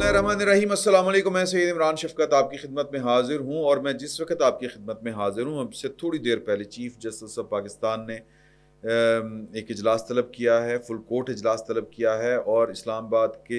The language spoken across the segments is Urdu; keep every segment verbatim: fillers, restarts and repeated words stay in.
बिस्मिल्लाहिर्रहमानिर्रहीम। अस्सलाम वालेकुम। मैं सैयद इमरान शफकत आपकी खिदमत में हाजिर हूँ और मैं जिस वक्त आपकी खिदमत में हाजिर हूँ, अब से थोड़ी देर पहले चीफ जस्टिस ऑफ पाकिस्तान ने एक इजलास तलब किया है, फुल कोर्ट इजलास तलब किया है और इस्लामाबाद के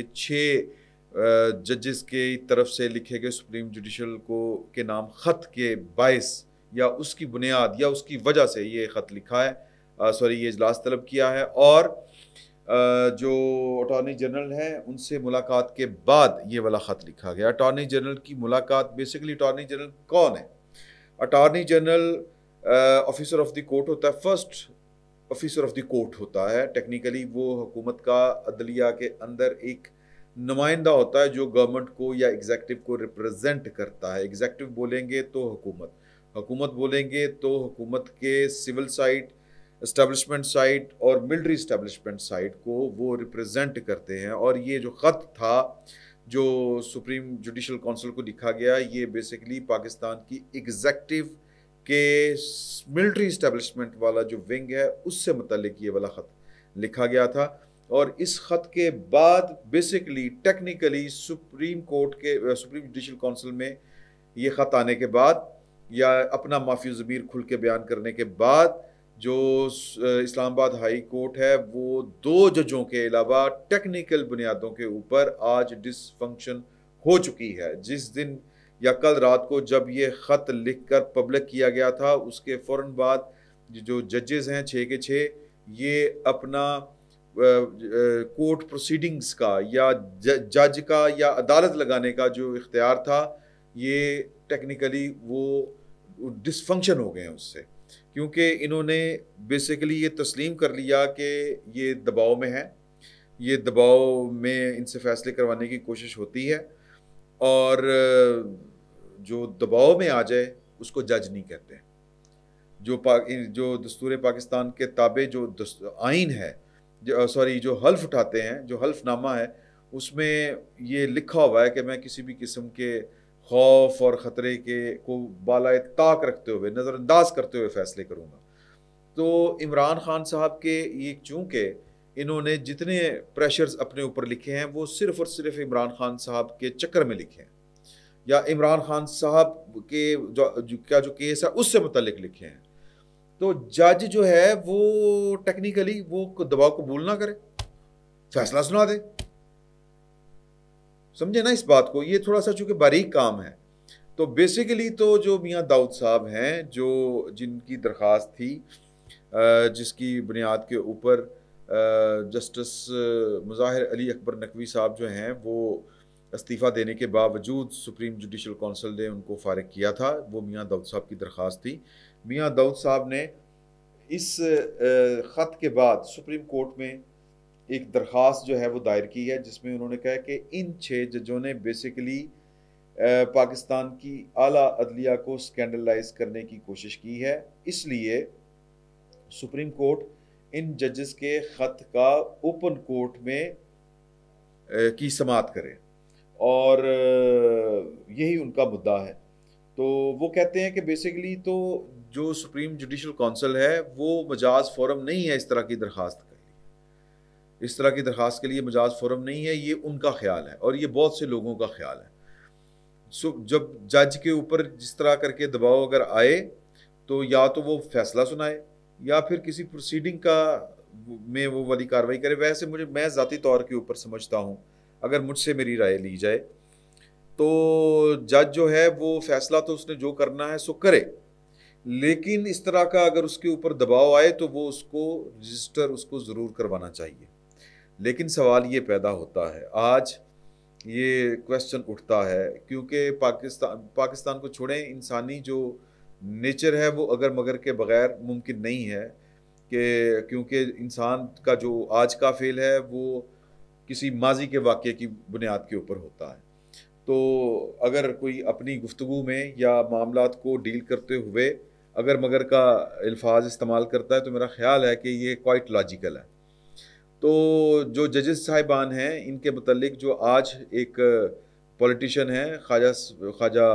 छः जजेस के तरफ से लिखे गए सुप्रीम जुडिशल को के नाम ख़त के बायस या उसकी बुनियाद या उसकी वजह से ये ख़त लिखा है, सॉरी ये इजलास तलब किया है। और जो अटॉर्नी जनरल हैं उनसे मुलाकात के बाद ये वाला ख़त लिखा गया। अटॉर्नी जनरल की मुलाकात, बेसिकली अटॉर्नी जनरल कौन है? Attorney general officer of the court होता है, first officer of the court होता है। टेक्निकली वो हुकूमत का अदलिया के अंदर एक नुमाइंदा होता है जो गवर्नमेंट को या एग्जेक्टिव को रिप्रेजेंट करता है। एग्जेक्टिव बोलेंगे तो हुकूमत, हुकूमत बोलेंगे तो हुकूमत के सिविल साइड, इस्टेब्लिशमेंट साइड और मिलिट्री इस्टेब्लिशमेंट साइड को वो रिप्रेजेंट करते हैं। और ये जो ख़त था जो सुप्रीम जुडिशल काउंसिल को लिखा गया, ये बेसिकली पाकिस्तान की एग्जेक्टिव के मिलिट्री इस्टेब्लिशमेंट वाला जो विंग है उससे मुतल्लिक ये वाला ख़त लिखा गया था। और इस ख़त के बाद बेसिकली टेक्निकली सुप्रीम कोर्ट के सुप्रीम जुडिशल काउंसिल में ये ख़त आने के बाद या अपना माफ़ी ज़मीर खुल के बयान करने के बाद जो इस्लामाबाद हाई कोर्ट है वो दो जजों के अलावा टेक्निकल बुनियादों के ऊपर आज डिसफंक्शन हो चुकी है। जिस दिन या कल रात को जब ये ख़त लिखकर पब्लिक किया गया था, उसके फ़ौरन बाद जो जजेस हैं छः के छः, ये अपना कोर्ट प्रोसीडिंग्स का या जज का या अदालत लगाने का जो इख्तियार था, ये टेक्निकली वो डिसफंक्शन हो गए हैं उससे, क्योंकि इन्होंने बेसिकली ये तस्लीम कर लिया कि ये दबाव में है, ये दबाव में इनसे फ़ैसले करवाने की कोशिश होती है और जो दबाव में आ जाए उसको जज नहीं कहते। जो पाक जो दस्तूर पाकिस्तान के ताबे जो आइन है, जो सॉरी जो हल्फ उठाते हैं, जो हल्फनामा है, उसमें ये लिखा हुआ है कि मैं किसी भी किस्म के खौफ और ख़तरे के को बालाए ताक रखते हुए, नज़रअंदाज करते हुए फ़ैसले करूँगा। तो इमरान खान साहब के ये चूँकि इन्होंने जितने प्रेशर्स अपने ऊपर लिखे हैं वो सिर्फ़ और सिर्फ इमरान खान साहब के चक्कर में लिखे हैं या इमरान खान साहब के जो, जो क्या जो केस है उससे मुतल्लिक लिखे हैं। तो जज जो है वो टेक्निकली वो दबाव कबूल ना करे, फैसला सुना दे। समझे ना इस बात को? ये थोड़ा सा चूँकि बारीक काम है। तो बेसिकली तो जो मियाँ दाऊद साहब हैं, जो जिनकी दरख्वास्त थी, जिसकी बुनियाद के ऊपर जस्टिस मुज़ाहिर अली अकबर नकवी साहब जो हैं वो इस्तीफ़ा देने के बावजूद सुप्रीम जुडिशल काउंसिल ने उनको फ़ारिग किया था, वो मियाँ दाऊद साहब की दरख्वास्त थी। मियाँ दाऊद साहब ने इस ख़त के बाद सुप्रीम कोर्ट में एक दरख्वास्त जो है वो दायर की है, जिसमें उन्होंने कहा कि इन छः जजों ने बेसिकली पाकिस्तान की आला अदलिया को स्कैंडलाइज करने की कोशिश की है, इसलिए सुप्रीम कोर्ट इन जजेस के ख़त का ओपन कोर्ट में की समाअत करे और यही उनका मुद्दा है। तो वो कहते हैं कि बेसिकली तो जो सुप्रीम जुडिशल काउंसिल है वो मजाज फोरम नहीं है इस तरह की दरख्वास्त के लिए, इस तरह की दरख्वास्त के लिए मजाज फोरम नहीं है, ये उनका ख्याल है और ये बहुत से लोगों का ख्याल है। सो जब जज के ऊपर जिस तरह करके दबाव अगर आए तो या तो वो फैसला सुनाए या फिर किसी प्रोसीडिंग का में वो वाली कार्रवाई करे। वैसे मुझे मैं ज़ाती तौर के ऊपर समझता हूँ, अगर मुझसे मेरी राय ली जाए तो जज जो है वो फैसला तो उसने जो करना है सो करे, लेकिन इस तरह का अगर उसके ऊपर दबाव आए तो वो उसको रजिस्टर उसको ज़रूर करवाना चाहिए। लेकिन सवाल ये पैदा होता है, आज ये क्वेश्चन उठता है, क्योंकि पाकिस्तान पाकिस्तान को छोड़ें, इंसानी जो नेचर है वो अगर मगर के बग़ैर मुमकिन नहीं है कि, क्योंकि इंसान का जो आज का फ़ेल है वो किसी माजी के वाक़े की बुनियाद के ऊपर होता है। तो अगर कोई अपनी गुफ्तगू में या मामलात को डील करते हुए अगर मगर का अल्फाज इस्तेमाल करता है तो मेरा ख़्याल है कि ये क्वाइट लॉजिकल है। तो जो जजेस साहिबान हैं इनके मुतल्लिक जो आज एक पॉलिटिशियन हैं ख्वाजा ख्वाजा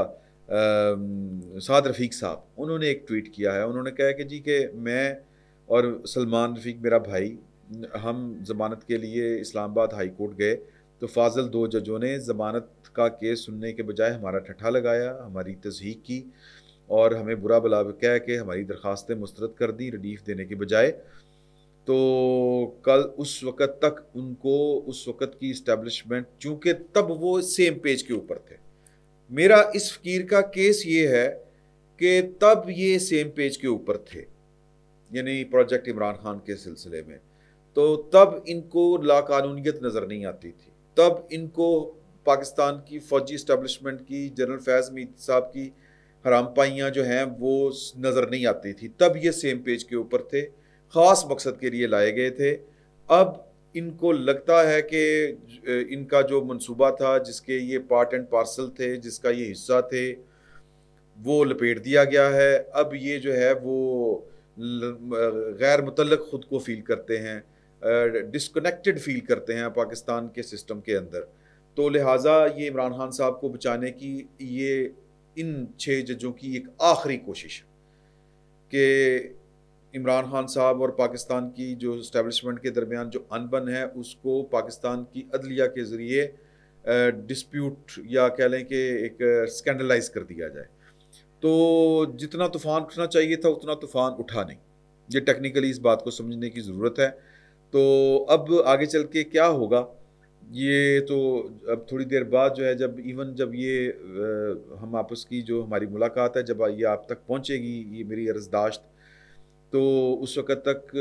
साद रफ़ीक साहब, उन्होंने एक ट्वीट किया है। उन्होंने कहा कि जी कि मैं और सलमान रफ़ीक मेरा भाई, हम ज़मानत के लिए इस्लामाबाद हाई कोर्ट गए تو فاضل دو ججوں نے ضمانت کا کیس سننے کے بجائے ہمارا ٹھٹھا لگایا، ہماری تصحیح کی اور ہمیں برا بلا کہہ کے ہماری درخواستیں مسترد کر دی ریلیف دینے کے بجائے۔ تو کل اس وقت تک ان کو اس وقت کی اسٹیبلشمنٹ، چونکہ تب وہ سیم پیج کے اوپر تھے، میرا اس فقیر کا کیس یہ ہے کہ تب یہ سیم پیج کے اوپر تھے، یعنی پروجیکٹ عمران خان کے سلسلے میں، تو تب ان کو لاقانونیت نظر نہیں آتی تھی، تب ان کو پاکستان کی فوجی اسٹیبلشمنٹ کی، جنرل فیض مید صاحب کی حرام پائیاں جو ہیں وہ نظر نہیں آتی تھی، تب یہ سیم پیج کے اوپر تھے، خاص مقصد کے لیے لائے گئے تھے۔ اب ان کو لگتا ہے کہ ان کا جو منصوبہ تھا، جس کے یہ پارٹ اینڈ پارسل تھے، جس کا یہ حصہ تھے، وہ لپیٹ دیا گیا ہے۔ اب یہ جو ہے وہ غیر متعلق خود کو فیل کرتے ہیں، ڈسکنیکٹڈ فیل کرتے ہیں پاکستان کے سسٹم کے اندر، تو لہٰذا یہ عمران خان صاحب کو بچانے کی یہ ان چھ ججوں کی ایک آخری کوشش ہے کہ عمران خان صاحب اور پاکستان کی جو اسٹیبلشمنٹ کے درمیان جو ان بن ہے اس کو پاکستان کی عدلیہ کے ذریعے ڈسپیوٹ یا کہہ لیں کہ ایک اسکینڈلائز کر دیا جائے۔ تو جتنا طوفان اٹھنا چاہیے تھا اتنا طوفان اٹھا نہیں، یہ ٹیکنیکلی اس بات کو سمجھنے کی ضرورت ہے۔ تو اب آگے چل کے کیا ہوگا یہ تو اب تھوڑی دیر بعد جو ہے، جب ایون جب یہ ہم آپس کی جو ہماری ملاقات ہے جب یہ آپ تک پہنچے گی، یہ میری عرضداشت، تو اس وقت تک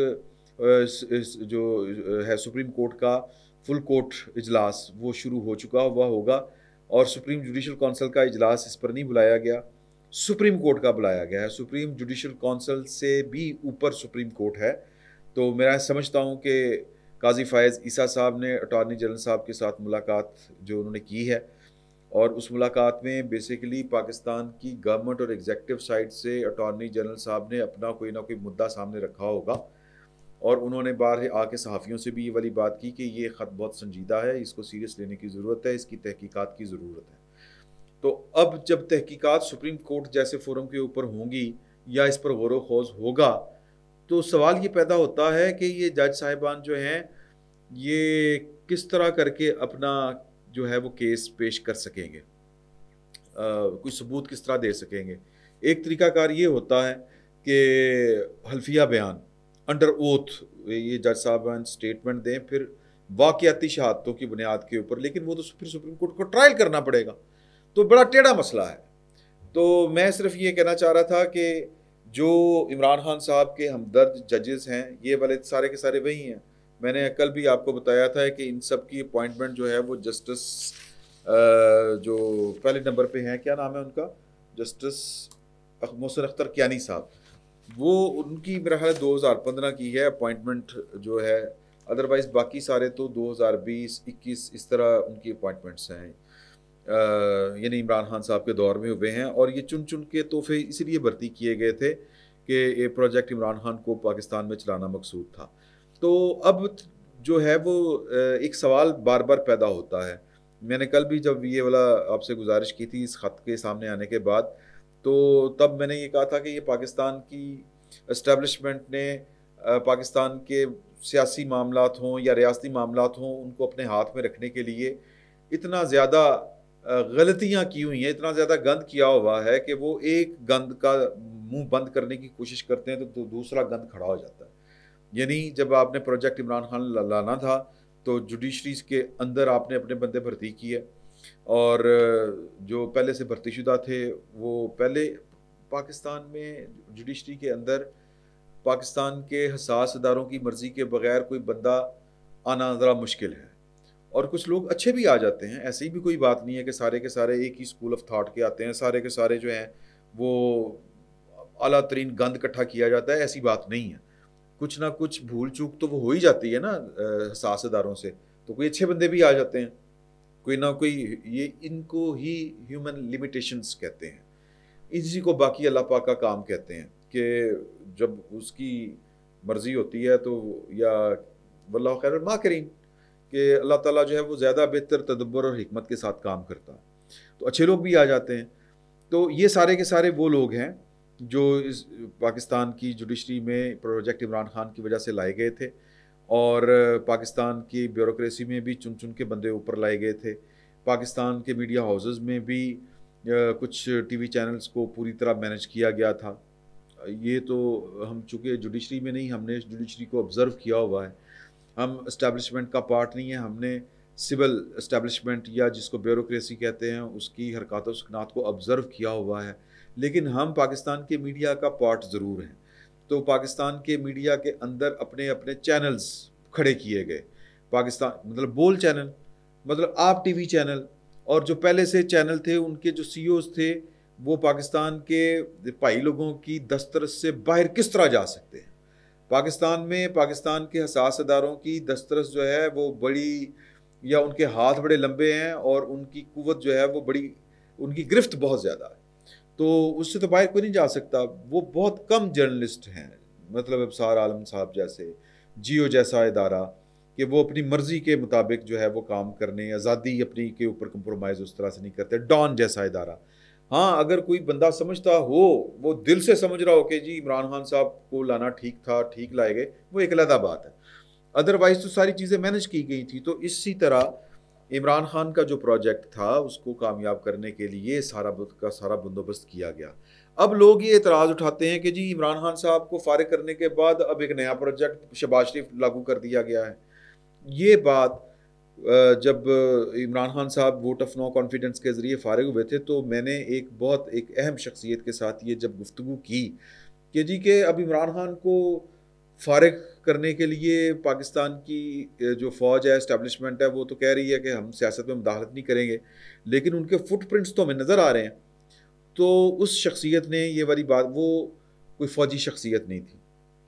جو ہے سپریم کورٹ کا فل کورٹ اجلاس وہ شروع ہو چکا ہوا ہوگا، اور سپریم جوڈیشل کونسل کا اجلاس اس پر نہیں بلایا گیا، سپریم کورٹ کا بلایا گیا ہے۔ سپریم جوڈیشل کونسل سے بھی اوپر سپریم کورٹ ہے۔ تو میں سمجھتا ہوں کہ قاضی فائز عیسیٰ صاحب نے اٹارنی جنرل صاحب کے ساتھ ملاقات جو انہوں نے کی ہے، اور اس ملاقات میں بیسیکلی پاکستان کی گورنمنٹ اور ایگزیکٹو سائڈ سے اٹارنی جنرل صاحب نے اپنا کوئی نہ کوئی مدعا سامنے رکھا ہوگا، اور انہوں نے باہر آ کے صحافیوں سے بھی یہ والی بات کی کہ یہ خط بہت سنجیدہ ہے، اس کو سیریس لینے کی ضرورت ہے، اس کی تحقیقات کی ضرورت ہے۔ تو اب جب تحقیقات سپریم کورٹ جیسے فورم کے اوپر ہوں گی یا اس پر غور و خوض ہوگا، تو سوال یہ پیدا ہوتا ہے کہ یہ جج صاحبان جو ہیں یہ کس طرح کر کے اپنا جو ہے وہ کیس پیش کر سکیں گے، کوئی ثبوت کس طرح دے سکیں گے۔ ایک طریقہ کار یہ ہوتا ہے کہ حلفیہ بیان انڈر اوتھ یہ جج صاحبان سٹیٹمنٹ دیں، پھر واقعاتی شہادتوں کی بنیاد کے اوپر، لیکن وہ تو پھر سپریم کورٹ کو ٹرائل کرنا پڑے گا، تو بڑا ٹیڑھا مسئلہ ہے۔ تو میں صرف یہ کہنا چاہ رہا تھا کہ جو عمران خان صاحب کے ہمدرد ججز ہیں یہ والے سارے کے سارے وہی ہیں۔ میں نے کل بھی آپ کو بتایا تھا کہ ان سب کی اپوائنٹمنٹ جو ہے وہ جسٹس جو پہلے نمبر پہ ہیں، کیا نام ہے ان کا، جسٹس محسن اختر کیانی صاحب، وہ ان کی میرا خیال دو ہزار پندرہ کی ہے اپوائنٹمنٹ جو ہے، ادروائز باقی سارے تو دو ہزار بیس اکیس اس طرح ان کی اپوائنٹمنٹس ہیں، یعنی عمران خان صاحب کے دور میں ہوئے ہیں، اور یہ چن چن کے تحفے اس لیے بھرتی کیے گئے تھے کہ یہ پروجیکٹ عمران خان کو پاکستان میں چلانا مقصود تھا۔ تو اب جو ہے وہ ایک سوال بار بار پیدا ہوتا ہے۔ میں نے کل بھی جب یہ والا آپ سے گزارش کی تھی اس خط کے سامنے آنے کے بعد، تو تب میں نے یہ کہا تھا کہ یہ پاکستان کی اسٹیبلشمنٹ نے پاکستان کے سیاسی معاملات ہوں یا ریاستی معاملات ہوں ان کو اپنے ہاتھ میں رکھنے کے لیے اتنا زیادہ غلطیاں کی ہوئی ہیں، اتنا زیادہ گند کیا ہوا ہے کہ وہ ایک گند کا منہ بند کرنے کی کوشش کرتے ہیں تو دوسرا گند کھڑا ہو جاتا ہے۔ یعنی جب آپ نے پروجیکٹ عمران خان لانا تھا تو جوڈیشری کے اندر آپ نے اپنے بندے بھرتی کیے، اور جو پہلے سے بھرتی شدہ تھے وہ پہلے پاکستان میں جوڈیشری کے اندر پاکستان کے حساس اداروں کی مرضی کے بغیر کوئی بندہ آنا ذرا مشکل ہے، اور کچھ لوگ اچھے بھی آ جاتے ہیں، ایسی بھی کوئی بات نہیں ہے کہ سارے کے سارے ایک ہی اسکول آف تھاٹ کے آتے ہیں، سارے کے سارے جو ہیں وہ اعلیٰ ترین گند اکٹھا کیا جاتا ہے، ایسی بات نہیں ہے۔ کچھ نہ کچھ بھول چوک تو وہ ہو ہی جاتی ہے نا حساس اداروں سے، تو کوئی اچھے بندے بھی آ جاتے ہیں، کوئی نہ کوئی، یہ ان کو ہی ہیومن لیمیٹیشنز کہتے ہیں، اسی کو باقی اللہ پاک کا کام کہتے ہیں کہ جب اس کی مرضی ہوتی ہے تو، یا واللہ خیر الماکرین، کہ اللہ تعالیٰ جو ہے وہ زیادہ بہتر تدبر اور حکمت کے ساتھ کام کرتا ہے، تو اچھے لوگ بھی آ جاتے ہیں۔ تو یہ سارے کے سارے وہ لوگ ہیں جو اس پاکستان کی جوڈیشری میں پروجیکٹ عمران خان کی وجہ سے لائے گئے تھے، اور پاکستان کی بیوروکریسی میں بھی چن چن کے بندے اوپر لائے گئے تھے. پاکستان کے میڈیا ہاؤسز میں بھی کچھ ٹی وی چینلز کو پوری طرح مینج کیا گیا تھا. یہ تو ہم چونکہ جوڈیشری میں نہیں, ہم نے جوڈیشری کو آبزرو کیا ہوا ہے, ہم اسٹیبلشمنٹ کا پارٹ نہیں ہے, ہم نے سول اسٹیبلشمنٹ یا جس کو بیوروکریسی کہتے ہیں اس کی حرکات و سکنات کو آبزرو کیا ہوا ہے, لیکن ہم پاکستان کے میڈیا کا پارٹ ضرور ہیں. تو پاکستان کے میڈیا کے اندر اپنے اپنے چینلز کھڑے کیے گئے. پاکستان مطلب بول چینل, مطلب آپ ٹی وی چینل, اور جو پہلے سے چینل تھے ان کے جو سی اوز تھے وہ پاکستان کے بھائی لوگوں کی دسترس سے باہر کس طرح جا سکتے ہیں. پاکستان میں پاکستان کے حساس اداروں کی دسترس جو ہے وہ بڑی, یا ان کے ہاتھ بڑے لمبے ہیں اور ان کی قوت جو ہے وہ بڑی, ان کی گرفت بہت زیادہ ہے, تو اس سے تو باہر کوئی نہیں جا سکتا. وہ بہت کم جرنلسٹ ہیں, مطلب ابصار عالم صاحب جیسے, جیو جیسا ادارہ, کہ وہ اپنی مرضی کے مطابق جو ہے وہ کام کرنے, آزادی اپنی کے اوپر کمپرومائز اس طرح سے نہیں کرتے. ڈان جیسا ادارہ, ہاں اگر کوئی بندہ سمجھتا ہو, وہ دل سے سمجھ رہا ہو کہ جی عمران خان صاحب کو لانا ٹھیک تھا, ٹھیک لائے گئے, وہ ایک علیحدہ بات ہے. ادروائز تو ساری چیزیں مینج کی گئی تھی. تو اسی طرح عمران خان کا جو پروجیکٹ تھا اس کو کامیاب کرنے کے لیے سارا کا سارا بندوبست کیا گیا. اب لوگ یہ اعتراض اٹھاتے ہیں کہ جی عمران خان صاحب کو فارغ کرنے کے بعد اب ایک نیا پروجیکٹ شہباز شریف لاگو کر دیا گیا ہے. یہ بات جب عمران خان صاحب ووٹ آف نو کانفیڈنس کے ذریعے فارغ ہوئے تھے تو میں نے ایک بہت ایک اہم شخصیت کے ساتھ یہ جب گفتگو کی کہ جی کہ اب عمران خان کو فارغ کرنے کے لیے پاکستان کی جو فوج ہے, اسٹیبلشمنٹ ہے, وہ تو کہہ رہی ہے کہ ہم سیاست میں مداخلت نہیں کریں گے, لیکن ان کے فٹ پرنٹس تو ہمیں نظر آ رہے ہیں. تو اس شخصیت نے یہ والی بات, وہ کوئی فوجی شخصیت نہیں تھی,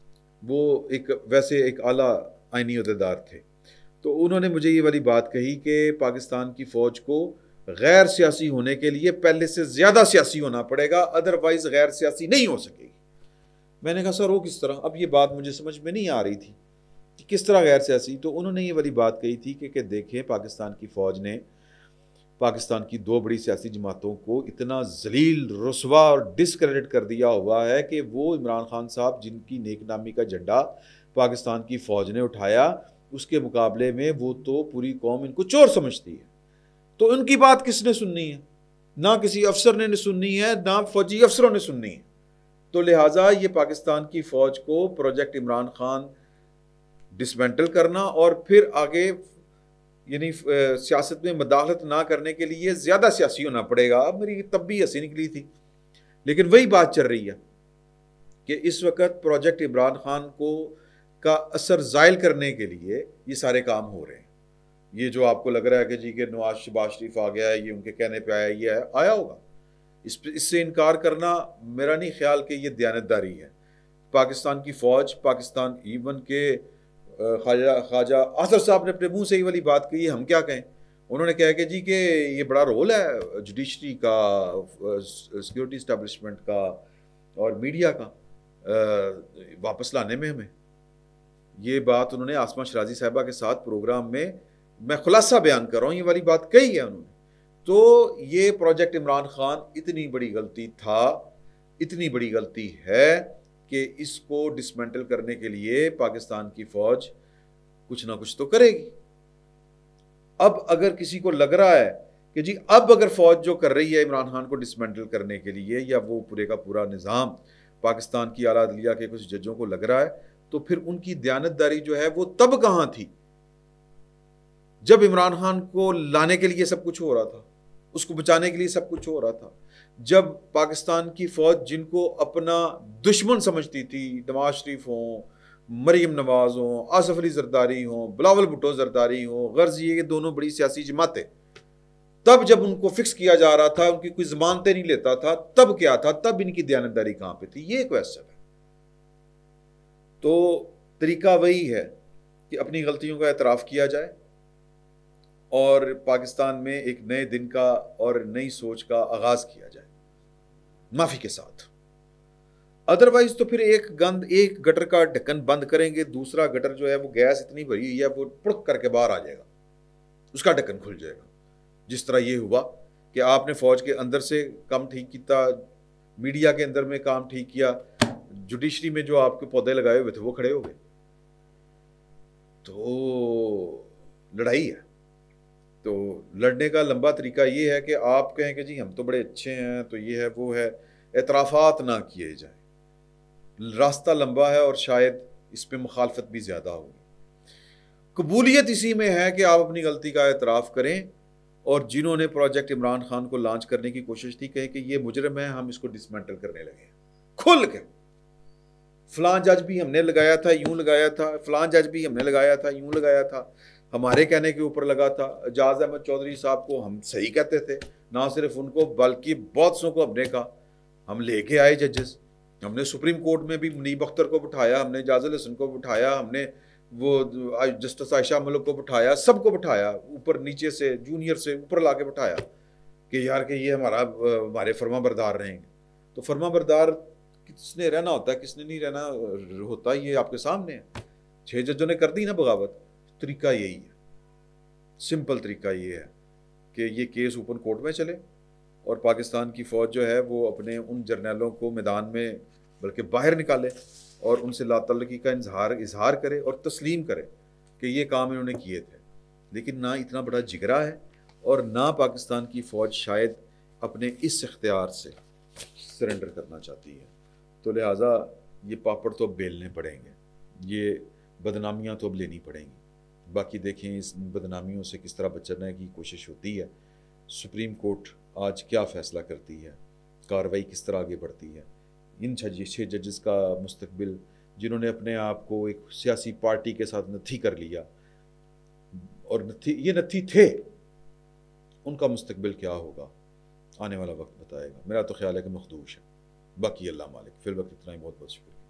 وہ ایک ویسے ایک اعلیٰ آئینی عہدیدار تھے. تو انہوں نے مجھے یہ والی بات کہی کہ پاکستان کی فوج کو غیر سیاسی ہونے کے لیے پہلے سے زیادہ سیاسی ہونا پڑے گا, ادروائز غیر سیاسی نہیں ہو سکے گی. میں نے کہا سر وہ کس طرح؟ اب یہ بات مجھے سمجھ میں نہیں آ رہی تھی کہ کس طرح غیر سیاسی. تو انہوں نے یہ والی بات کہی تھی کہ, کہ دیکھیں پاکستان کی فوج نے پاکستان کی دو بڑی سیاسی جماعتوں کو اتنا ذلیل, رسوا اور ڈسکریڈٹ کر دیا ہوا ہے کہ وہ عمران خان صاحب جن کی نیک نامی کا جھنڈا پاکستان کی فوج نے اٹھایا, اس کے مقابلے میں وہ تو پوری قوم ان کو چور سمجھتی ہے. تو ان کی بات کس نے سننی ہے؟ نہ کسی افسر نے سننی ہے, نہ فوجی افسروں نے سننی ہے. تو لہٰذا یہ پاکستان کی فوج کو پروجیکٹ عمران خان ڈسمینٹل کرنا اور پھر آگے یعنی سیاست میں مداخلت نہ کرنے کے لیے زیادہ سیاسی ہونا پڑے گا. اب میری تب بھی ہنسی نکلی تھی, لیکن وہی بات چل رہی ہے کہ اس وقت پروجیکٹ عمران خان کو کا اثر زائل کرنے کے لیے یہ سارے کام ہو رہے ہیں. یہ جو آپ کو لگ رہا ہے کہ جی کہ نواز شہباز شریف آ گیا ہے, یہ ان کے کہنے پہ آیا, یہ آیا ہوگا, اس اس سے انکار کرنا میرا نہیں خیال کہ یہ دیانتداری ہے. پاکستان کی فوج, پاکستان ایون کے خواجہ خواجہ آصف صاحب نے اپنے منہ سے ہی والی بات کہی ہے, ہم کیا کہیں. انہوں نے کہا کہ جی کہ یہ بڑا رول ہے جوڈیشری کا, سیکورٹی اسٹیبلشمنٹ کا اور میڈیا کا واپس لانے میں ہمیں. یہ بات انہوں نے آسمہ شرازی صاحبہ کے ساتھ پروگرام میں, میں خلاصہ بیان کر رہا ہوں, یہ والی بات کہی ہے انہوں نے. تو یہ پروجیکٹ عمران خان اتنی بڑی غلطی تھا, اتنی بڑی غلطی ہے کہ اس کو ڈسمینٹل کرنے کے لیے پاکستان کی فوج کچھ نہ کچھ تو کرے گی. اب اگر کسی کو لگ رہا ہے کہ جی اب اگر فوج جو کر رہی ہے عمران خان کو ڈسمینٹل کرنے کے لیے, یا وہ پورے کا پورا نظام پاکستان کی اعلیٰ عدلیہ کے کچھ ججوں کو لگ رہا ہے, تو پھر ان کی دیانتداری جو ہے وہ تب کہاں تھی جب عمران خان کو لانے کے لیے سب کچھ ہو رہا تھا, اس کو بچانے کے لیے سب کچھ ہو رہا تھا. جب پاکستان کی فوج جن کو اپنا دشمن سمجھتی تھی, نواز شریف ہوں, مریم نواز ہوں, آصف علی زرداری ہوں, بلاول بھٹو زرداری ہوں, غرض یہ دونوں بڑی سیاسی جماعتیں, تب جب ان کو فکس کیا جا رہا تھا, ان کی کوئی ضمانتیں نہیں لیتا تھا, تب کیا تھا, تب ان کی دیانتداری کہاں پہ تھی؟ یہ کویسچن ہے. تو طریقہ وہی ہے کہ اپنی غلطیوں کا اعتراف کیا جائے اور پاکستان میں ایک نئے دن کا اور نئی سوچ کا آغاز کیا جائے معافی کے ساتھ. ادروائز تو پھر ایک گند ایک گٹر کا ڈھکن بند کریں گے, دوسرا گٹر جو ہے وہ گیس اتنی بھری ہوئی ہے وہ پڑک کر کے باہر آ جائے گا, اس کا ڈھکن کھل جائے گا. جس طرح یہ ہوا کہ آپ نے فوج کے اندر سے کام ٹھیک کیا, میڈیا کے اندر میں کام ٹھیک کیا, جوڈیشری میں جو آپ کے پودے لگائے ہوئے تھے وہ کھڑے ہو گئے. تو لڑائی ہے. تو لڑنے کا لمبا طریقہ یہ ہے کہ آپ کہیں کہ جی ہم تو بڑے اچھے ہیں تو یہ ہے وہ ہے, اعترافات نہ کیے جائیں. راستہ لمبا ہے اور شاید اس پہ مخالفت بھی زیادہ ہوگی. قبولیت اسی میں ہے کہ آپ اپنی غلطی کا اعتراف کریں, اور جنہوں نے پروجیکٹ عمران خان کو لانچ کرنے کی کوشش تھی کہیں کہ یہ مجرم ہے, ہم اس کو ڈسمینٹل کرنے لگے کھل کے. فلاں جج بھی ہم نے لگایا تھا یوں لگایا تھا, فلاں جج بھی ہم نے لگایا تھا یوں لگایا تھا, ہمارے کہنے کے اوپر لگا تھا. اعجاز احمد چودھری صاحب کو ہم صحیح کہتے تھے, نہ صرف ان کو بلکہ بہت سو کو ہم نے کہا. ہم لے کے آئے ججز, ہم نے سپریم کورٹ میں بھی منیب اختر کو بٹھایا, ہم نے اعجاز الحسن کو بٹھایا, ہم نے وہ جسٹس عائشہ ملک کو بٹھایا, سب کو بٹھایا, اوپر نیچے سے جونیئر سے اوپر لا کے بٹھایا کہ یار کہ یہ ہمارا ہمارے فرما بردار رہیں گے. تو فرما بردار کس نے رہنا ہوتا ہے, کس نے نہیں رہنا ہوتا, یہ آپ کے سامنے ہے. چھ ججوں نے کر دی نا بغاوت. طریقہ یہی ہے, سمپل طریقہ یہ ہے کہ یہ کیس اوپن کورٹ میں چلے اور پاکستان کی فوج جو ہے وہ اپنے ان جرنیلوں کو میدان میں بلکہ باہر نکالے اور ان سے لا تعلقی کا اظہار اظہار کرے اور تسلیم کرے کہ یہ کام انہوں نے کیے تھے. لیکن نہ اتنا بڑا جگرا ہے اور نہ پاکستان کی فوج شاید اپنے اس اختیار سے سرنڈر کرنا چاہتی ہے. تو لہٰذا یہ پاپڑ تو اب بیلنے پڑیں گے, یہ بدنامیاں تو اب لینی پڑیں گی. باقی دیکھیں اس بدنامیوں سے کس طرح بچنے کی کوشش ہوتی ہے. سپریم کورٹ آج کیا فیصلہ کرتی ہے, کارروائی کس طرح آگے بڑھتی ہے. ان چھ ججز کا مستقبل, جنہوں نے اپنے آپ کو ایک سیاسی پارٹی کے ساتھ نتھی کر لیا اور نتھی یہ نتھی تھے, ان کا مستقبل کیا ہوگا آنے والا وقت بتائے گا. میرا تو خیال ہے کہ مخدوش ہے. باقی اللہ مالک. فی الوقت اتنا ہی, بہت بہت شکریہ.